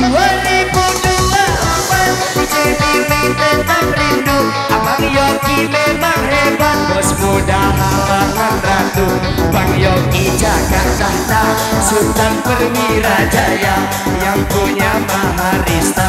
2024 DJ Mimi tetap rindu. Abang Yogi memang hebat, bos muda halangan ratu. Bang Yogi jaga tahta, Sultan Perwira Jaya yang punya Maharista.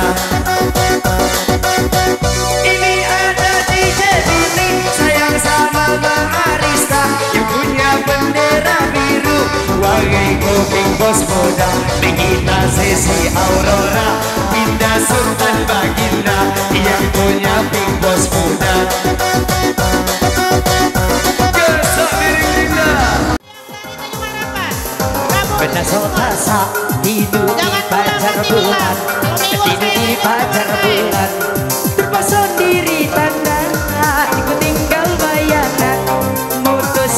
Ini ada DJ Mimi sayang sama Maharista yang punya bendera biru. Wangi kuping bos muda, Begita Sesi Aurora, Binda Sultan Baginda yang punya pink bos muda. Gesok miring Linda. Benar sotasa tidur di pacar bulan, tidur di pacar bulan. Terpasang diri tanda, ikut tinggal bayangan mutus.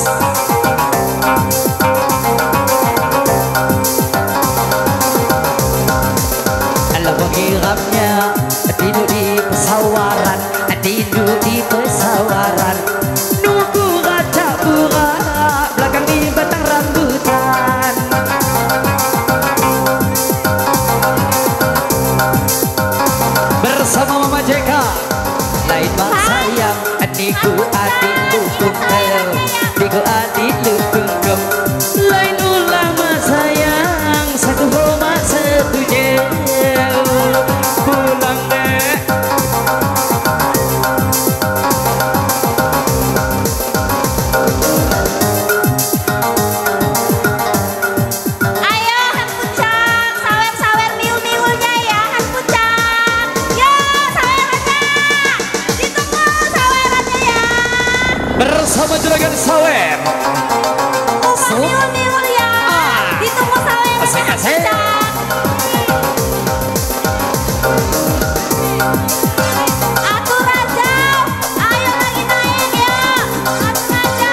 Kirapnya tidur di pesawaran, tidur di pesawaran. Nunggu raja pura belakang di batang rambutan. Bersama Mama JK, lain bang sayang, adikku adik lukungkel, adikku adik lukungkem. Lain ulama sayang, satu homa satu jel. Pulang deh. Ayo Han Pucang, sawer-sawer miul-miulnya ya Han Pucang. Yo sawerannya, ditunggu sawerannya ya. Bersama juragan sawer. Miul-miul ya, ditunggu sawerannya Han Pucang. Atur aja, ayo lagi naik ya. Atur aja.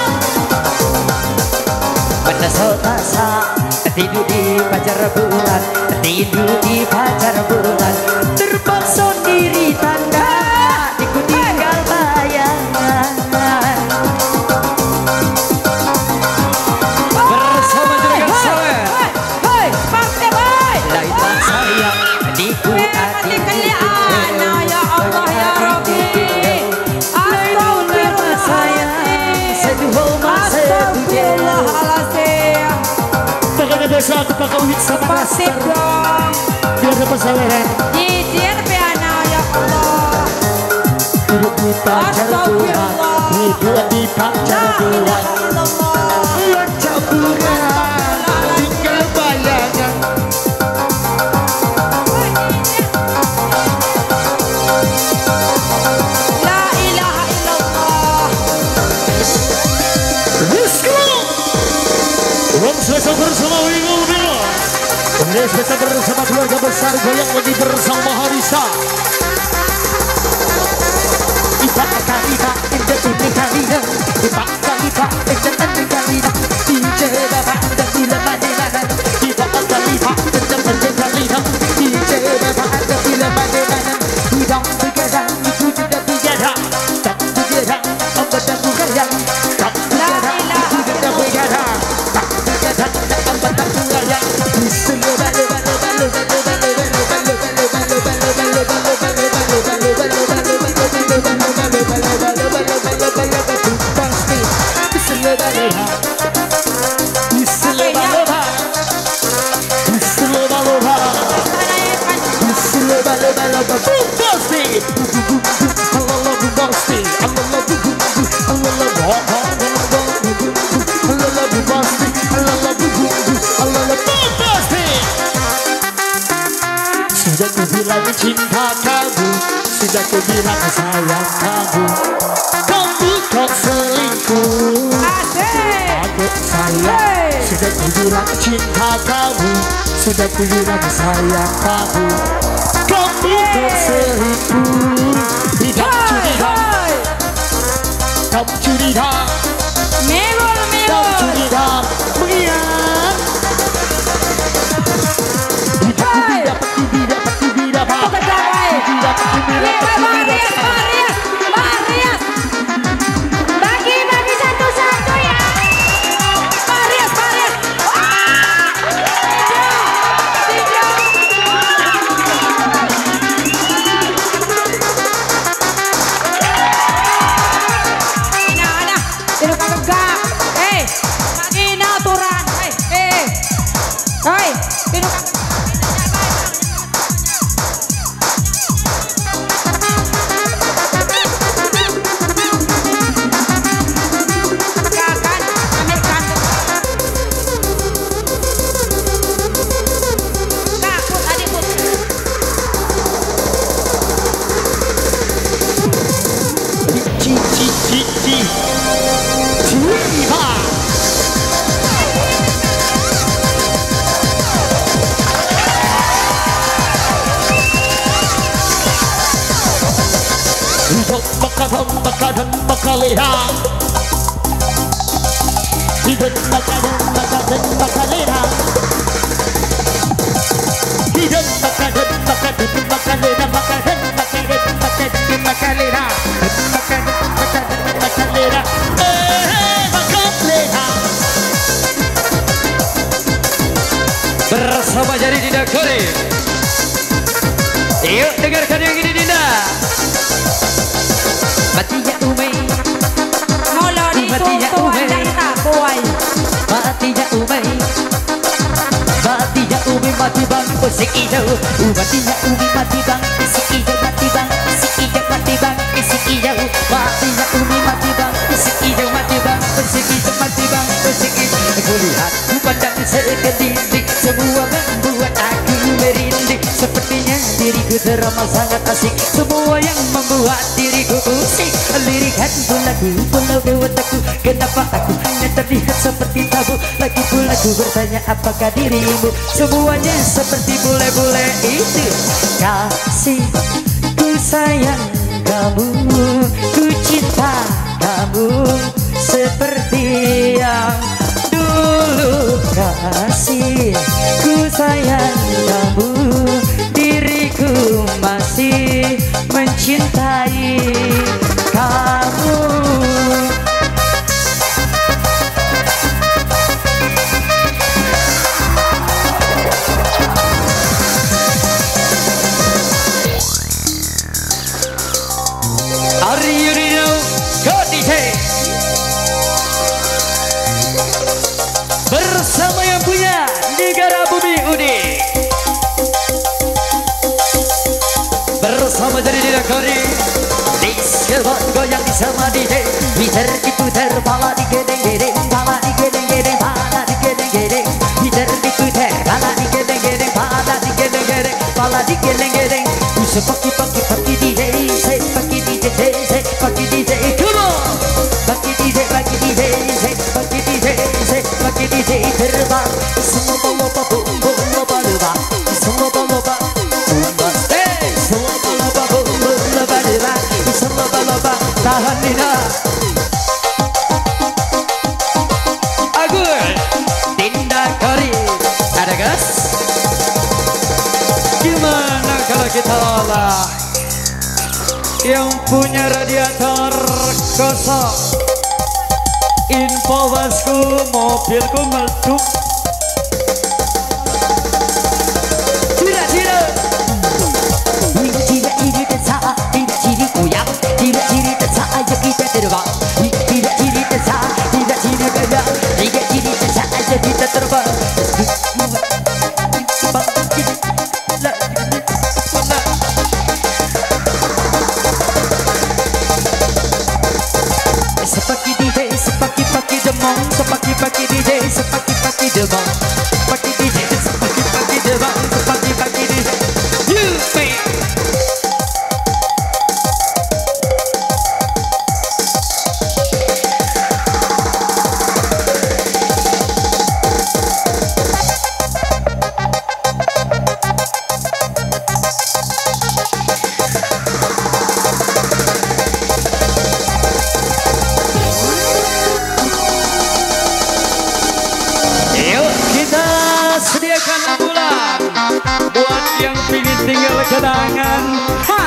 Pada sotasa tidur di pacar bulan, tidur di pacar bulan. Terpaksa diri tanda, ikut tinggal bayangan. Bersama juragan sawer. Hei, pakai hei. Lain bang sayang, adikku adik Kalian, ya Allah ya Rabbi. Astagfirullahaladzim. Pokoknya besok aku pakai wig sama Pasif masker dong. biar dapat saweran. Jijir piana ya Allah. Hidup di pacar bulan, hidup di pacar bulan. Pacar bulan, tinggal bayangan. La ilaha illallah. Let's go! Uang selesai bersama Wingo Wingo. Kemudian selesai bersama keluarga besar goyang lagi bersama Maharisa. Iba kalida, indah ini kalida. Iba kalida, indah ini kalida. DJ Bapak dan Bila Madinah. Iba kalida, indah ini kalida. DJ Bapak dan Bila Madinah. Hidang begadang, itu juga begadang. Tak begadang, apa tak begadang. Tak begadang, itu juga begadang. Tak begadang, apa tak begadang. Sudah ku bilang cinta kamu, sudah ku bilang sayang kamu. Kamu kok selingkuh, adik saya. Sudah ku bilang cinta kamu, sudah ku bilang sayang kamu. Kamu kok selingkuh, tidak curiga. Kamu curiga, kamu curiga, mengiang. Bagi satu-satu ya. Marias. Makalera. Hidden Makalera. Hidden Makalera. Bersama Jadi Dinda Kori. Yuk dengarkan yang ini Dinda. Matinya Umay, Mula di Matinya tuan Umay. dan tapoy. matinya Umay, mati bang musik hijau. Matinya Umi mati bang musik hijau, mati bang musik hijau, mati bang musik hijau. Matinya Umi mati bang musik hijau, mati bang musik hijau, mati bang musik hijau. Kulihat ku pandang sekeliling, semua membuat aku merinding. Sepertinya diriku teramat sangat asik, semua yang membuat diriku pusing. Lirikan lagu pulau dewataku, kenapa aku hanya terlihat seperti tabu? Lagi pula ku bertanya apakah dirimu semuanya seperti bule-bule itu. Kasih ku sayang kamu, ku cinta kamu seperti yang dulu. Kasih ku sayang kamu, diriku masih mencintai kamu. Are you ready now? Go DJ. Bersama yang punya Negara Bumi Uni. Bersama Jadi Dinda Kori. Diskebot goyang sama DJ, Peter diputer, pala digedeng-gedeng, pala digedeng-gedeng, pala digedeng-gedeng. Peter diputer, pala digedeng-gedeng, pala digedeng-gedeng, pala digedeng-gedeng. Bisa paki DJ, say paki DJ, say paki DJ, come on. Paki DJ, paki DJ, say paki DJ, say paki DJ terbang. Semua bawa bum bum loba loba, semua bawa bum bum stay, semua bawa bum bum loba loba, semua bawa tahan Dina. Agur Dinda Kori. Ada gas? Gimana kalau kita olah yang punya radiator kosong, info wasku mobilku meletup. Tidak Tidak ciri dan saat, tidak ciri goyang, tidak ciri dan saat aja kita terbang. Tidak ciri dan saat, tidak ciri goyang, tidak ciri dan saat aja kita terbang. Sepaki DJ, sepaki demong, sepaki DJ, sepaki demong, sepaki DJ, sepaki demong, sepaki DJ. you pay. Yuk kita sediakan bulan buat yang pingin tinggal kenangan. Ha!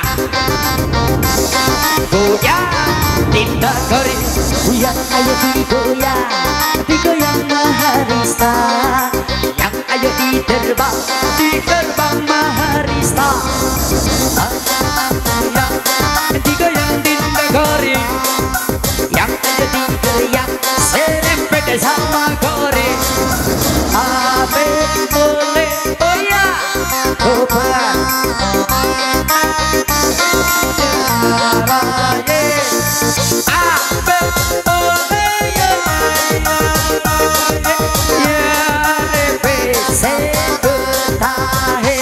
Goyang, Dinda Kori, goyang ayo digoyang Maharista. Yang ayo diterbang Maharista. Yang digoyang Dinda Kori, Yang ayo digoyang serempet sama Kori. Abe boleh goyang, goyang. Abe boleh ya repe sebetahe.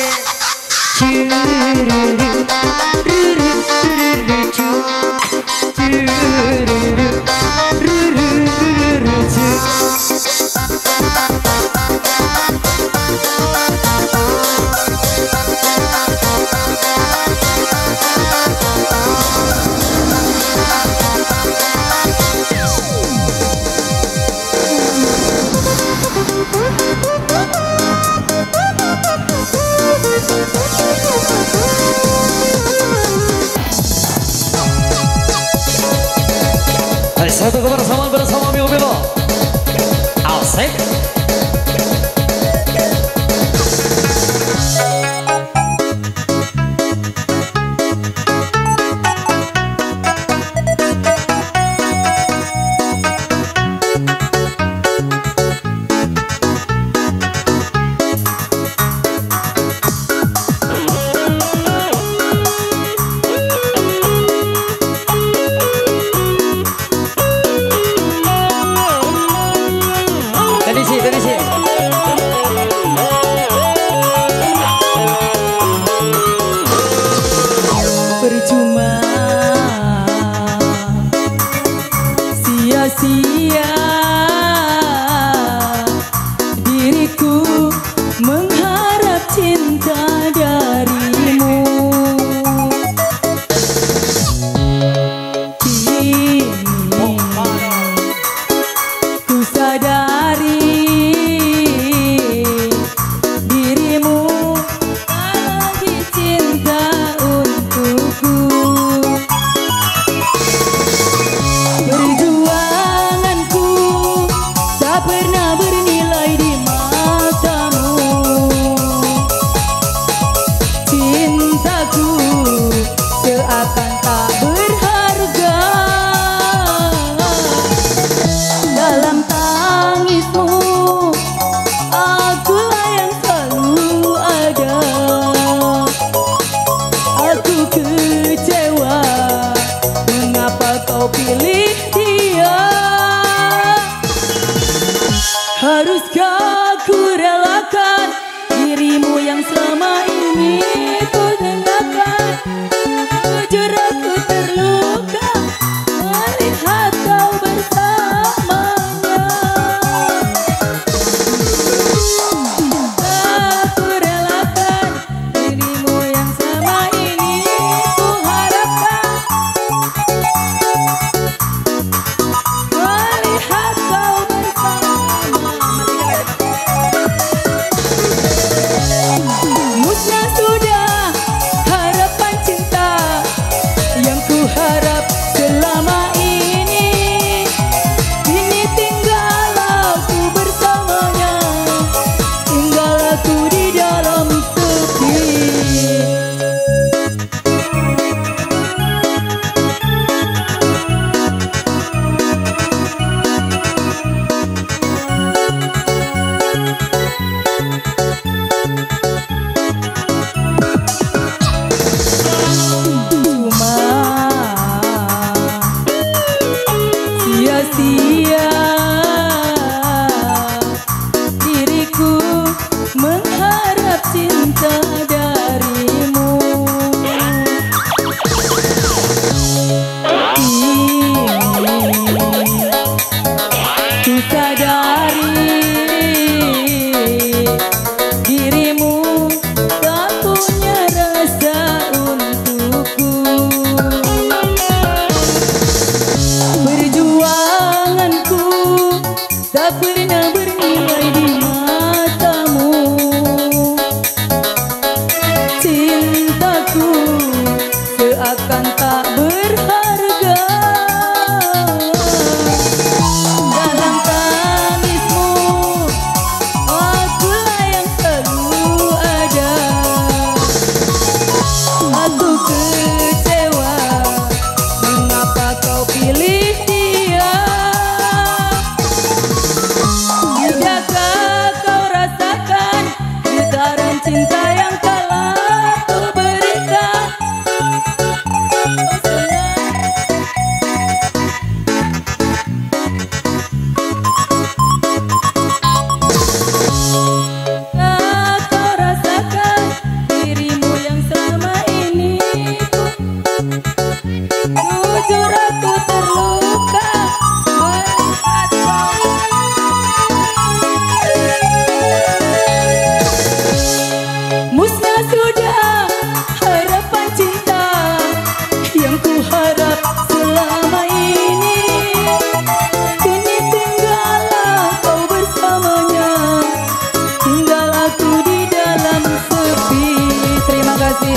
kasih.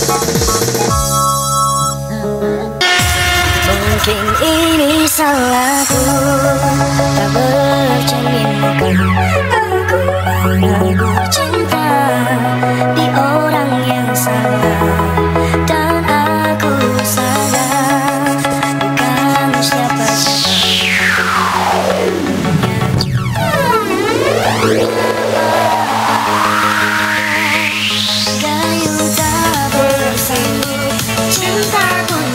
Mungkin ini salahku tak bercerminkan aku menaruh cinta di orang yang salah, dan aku sadar bukan Gayu tak bersemi cinta pun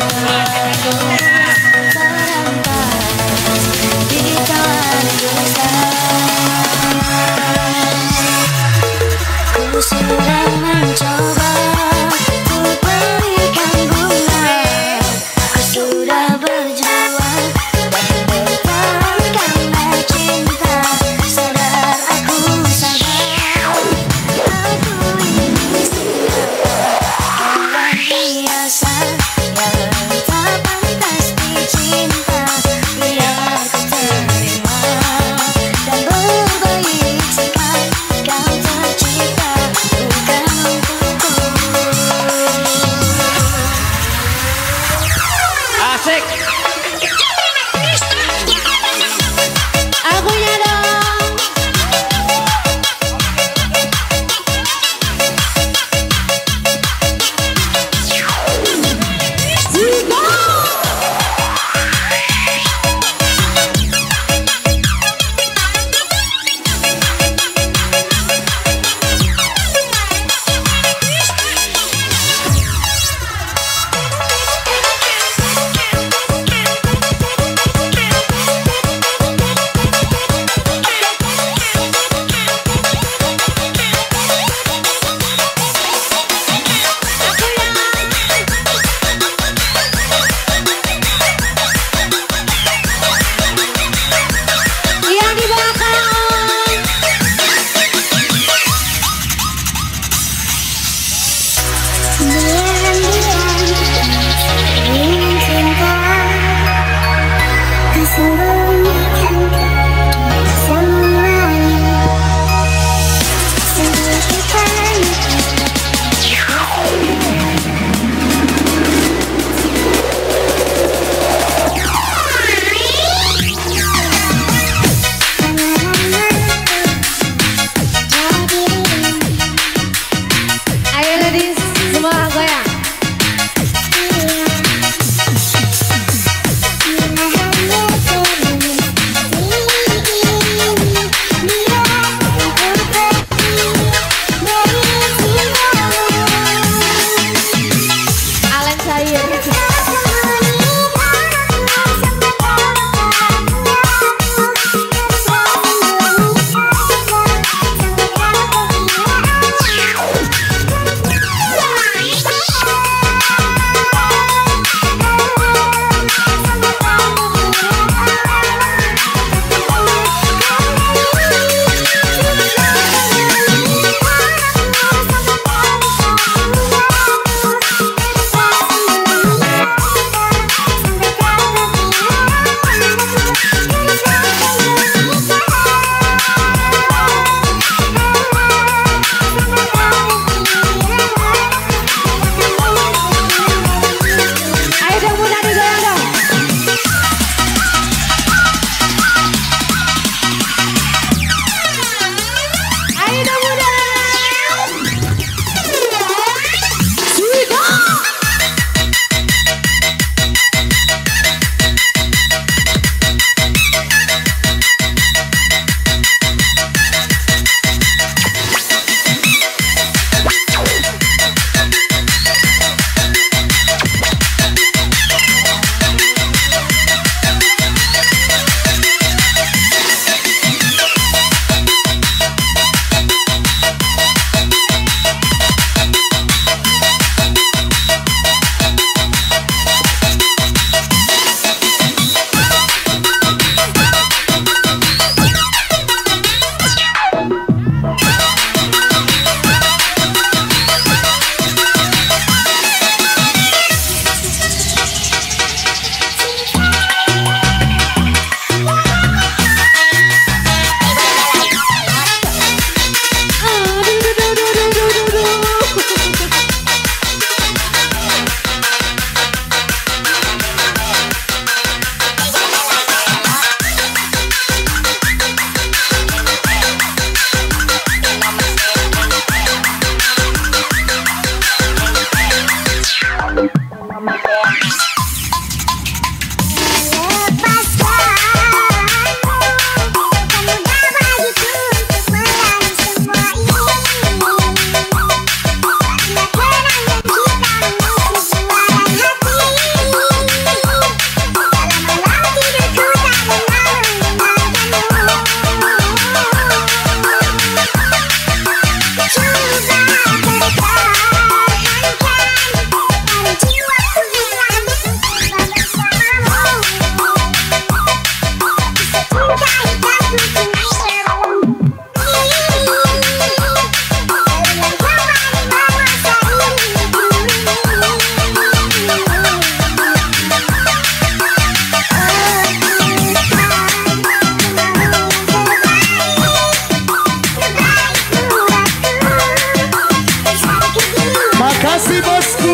kasih bosku.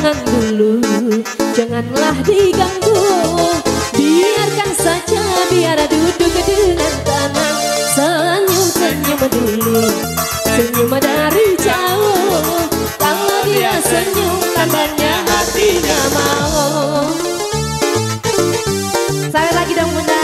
jangan dulu, janganlah diganggu. Biarkan saja, biar duduk dengan tenang. Senyum-senyum dulu, senyum dari jauh. Kalau dia senyum, tandanya hatinya mau. Saya lagi dong bunda.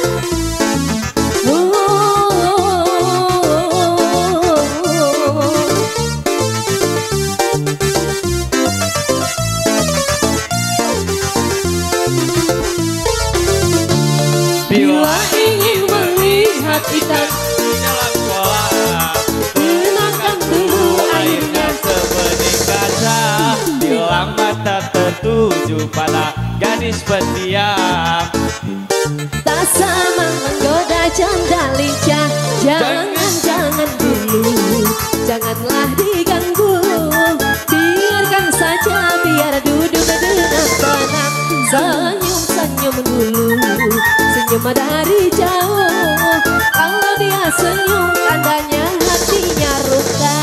Bila ingin melihat ikan dalam kolam, gunakan dulu airnya. sebening kaca. Bila mata tertuju pada gadis pendiam, Tak sama menggoda janda lincah. Jangan dulu, janganlah diganggu. Biarkan saja, biar duduk dengan tenang. Senyum-senyum dulu, senyum dari jauh. Kalau dia senyum, tandanya hatinya ruka.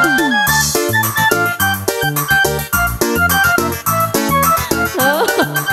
Oh.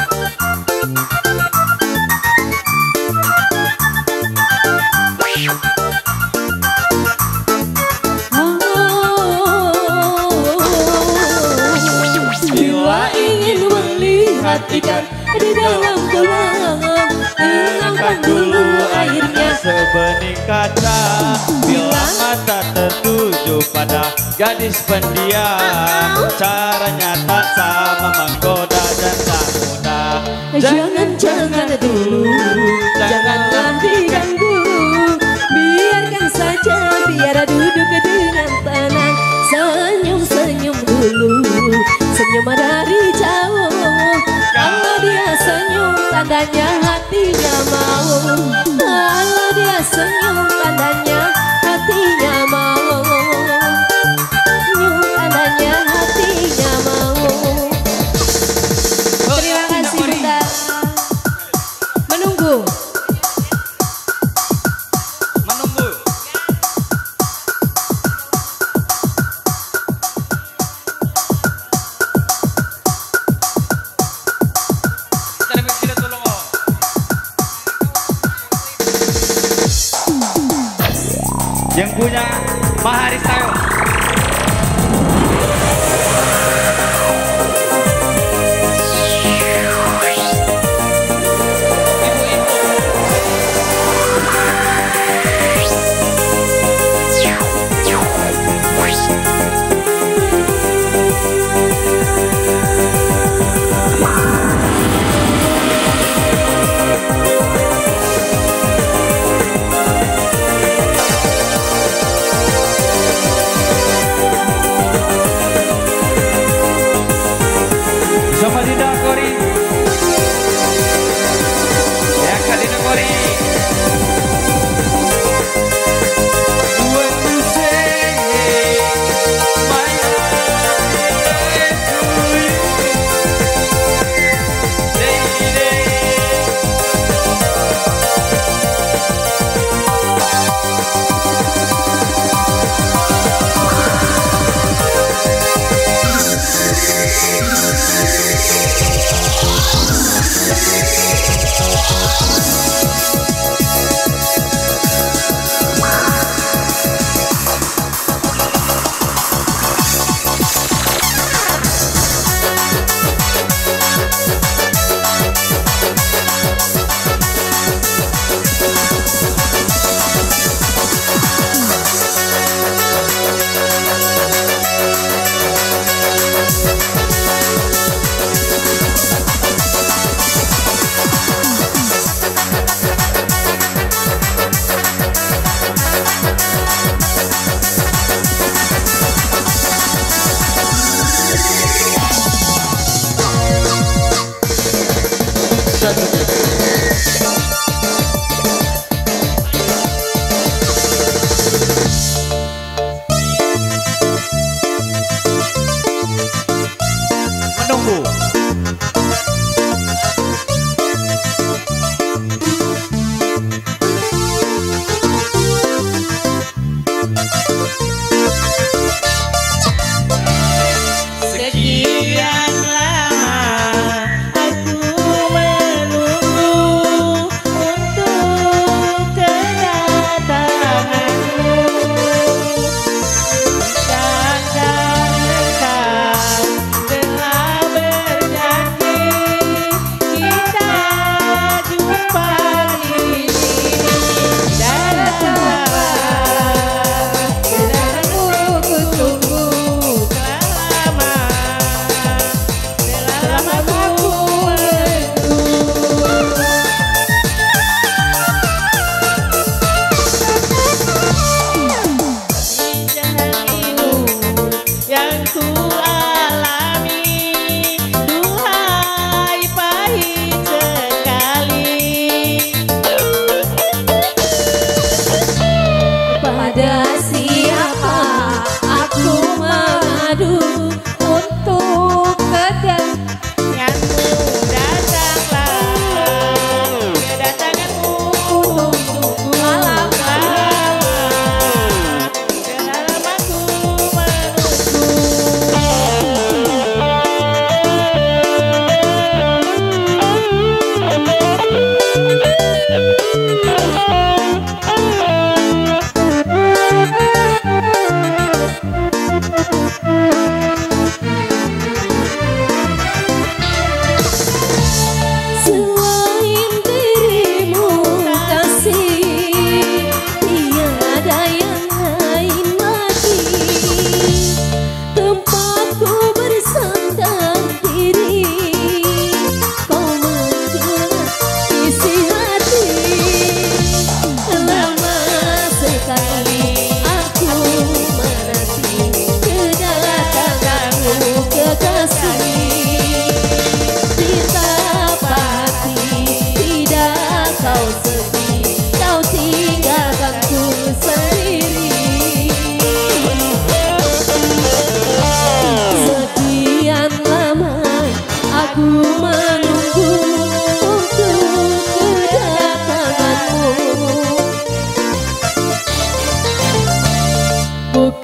Bila ingin melihat ikan di dalam kolam, gunakan dulu airnya. sebening kaca. Bila mata tertuju pada gadis pendiam, caranya tak sama menggoda dan tak mudah. Jangan dulu, janganlah diganggu. Biarkan saja, biar duduk dengan tenang. Senyum-senyum dulu, senyum dari jauh. Kalau dia senyum, tandanya hatinya mau. Kalau dia senyum, tandanya hatinya mau. Senyum, tandanya hatinya mau. Terima kasih bunda. Menunggu. Menunggu. Kita tolong. Yang punya Maharis tayo.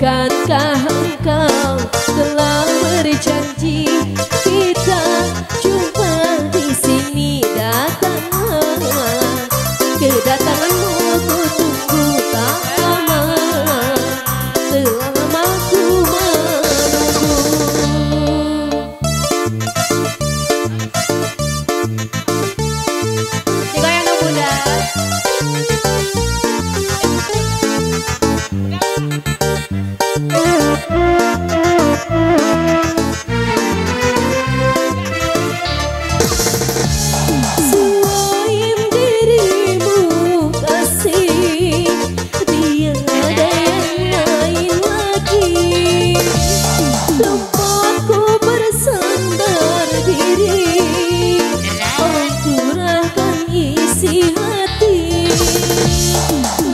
Bukankah engkau telah berjanji kita jumpa di sini? Datanglah, kedatanganmu ku tunggu tak lama, selama ku menunggu. Digoyang dong bunda. Selain dirimu kasih, tiada yang lain lagi. Tempatku bersandar diri, oh curahkan isi hati.